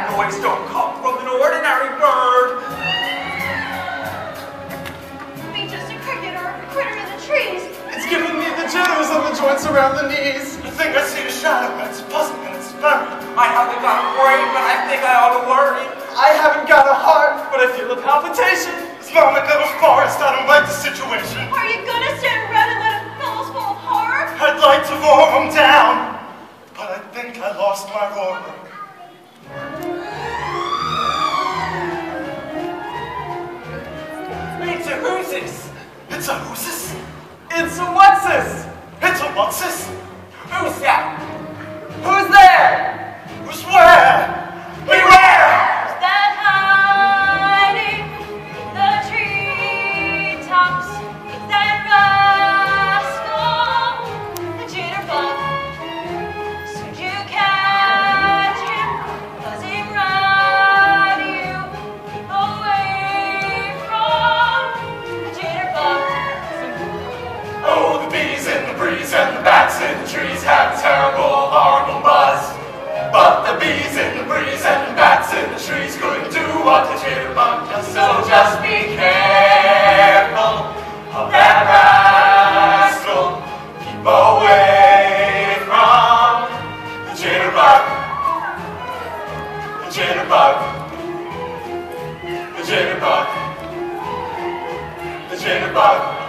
noise don't come from an ordinary bird. Be just a cricket or a critter in the trees. It's giving me the jitters and the joints around the knees. I think I see a shadow, and it's puzzling and it's very. I haven't got a brain, but I think I ought to worry. I haven't got a heart, but I feel a palpitation. It's not like little forest, I don't like the situation. Are you gonna stand around and let them fill us full of horror? I'd like to roar them down, but I think I lost my roarer. It's a who's-this? It's a who's-this? It's a what's-this? It's a what's-this? Who's that? Who's there? Who's where? Beware! Who's that hiding in the treetops? It's that rascal, the Jitterbug. Soon you catch him, buzzing round you. Keep away from the Jitterbug. Oh, the bees in the breeze and the bats in the trees have a terrible, horrible buzz. But the bees in the breeze and the bats in the trees couldn't do what the Jitterbug does. So just be careful of that rascal. Keep away from the Jitterbug. The Jitterbug. The Jitterbug. The Jitterbug.